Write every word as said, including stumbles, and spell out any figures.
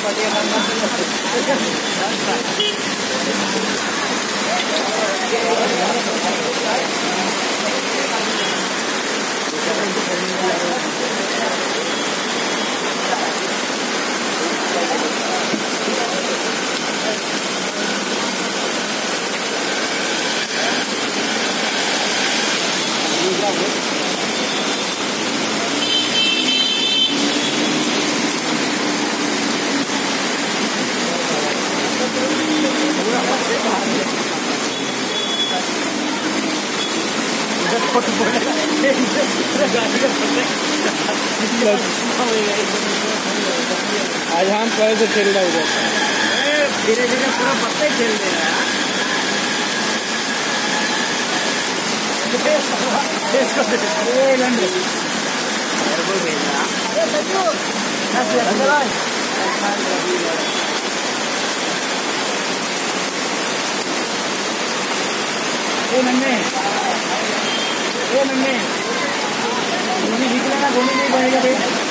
आज हम पहले से खेल रहे हैं, धीरे धीरे पूरा पत्ते खेल रहे हैं। ये नन्हे ये नन्हे घूमी निकलेगा, घूमी नहीं बनेगा।